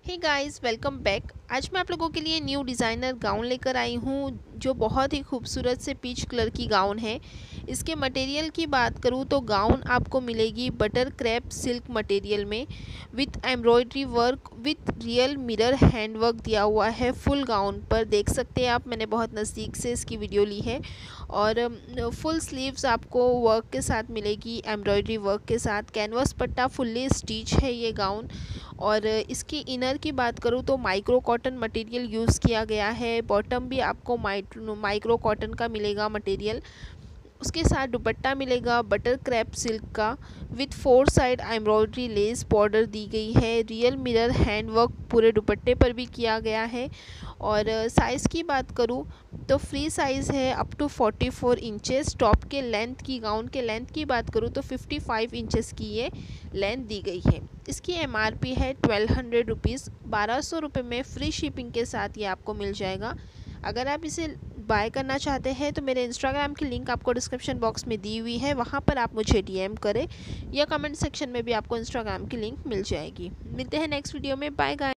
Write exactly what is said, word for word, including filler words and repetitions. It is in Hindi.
Hey guys, welcome back. आज मैं आप लोगों के लिए न्यू डिज़ाइनर गाउन लेकर आई हूँ जो बहुत ही खूबसूरत से पीच कलर की गाउन है। इसके मटेरियल की बात करूँ तो गाउन आपको मिलेगी बटर क्रैप सिल्क मटेरियल में with embroidery work with real mirror hand work दिया हुआ है। फुल गाउन पर देख सकते हैं आप, मैंने बहुत नज़दीक से इसकी वीडियो ली है। और फुल स्लीव्स आपको वर्क के साथ मिलेगी, एम्ब्रॉयडरी वर्क के साथ। कैनवस पट्टा फुल्ली स्टिच है ये गाउन। और इसकी इनर की बात करूँ तो माइक्रो कॉटन मटेरियल यूज़ किया गया है। बॉटम भी आपको माइक्रो कॉटन का मिलेगा मटेरियल। उसके साथ दुपट्टा मिलेगा बटर क्रैप सिल्क का with four side embroidery lace border दी गई है। रियल मिरर हैंड वर्क पूरे दुपट्टे पर भी किया गया है। और साइज़ की बात करूँ तो फ्री साइज़ है up to forty four inches. Top के लेंथ की, गाउन के लेंथ की बात करूँ तो फिफ्टी फाइव इंचेस की ये लेंथ दी गई है। इसकी एम आर पी है ट्वेल्व हंड्रेड रुपीज़। बारह सौ रुपये में फ्री शिपिंग के साथ ये आपको मिल जाएगा। अगर आप इसे बाय करना चाहते हैं तो मेरे इंस्टाग्राम की लिंक आपको डिस्क्रिप्शन बॉक्स में दी हुई है, वहाँ पर आप मुझे डी एम करें या कमेंट सेक्शन में भी आपको इंस्टाग्राम की लिंक मिल जाएगी। मिलते हैं नेक्स्ट वीडियो में। Bye guys.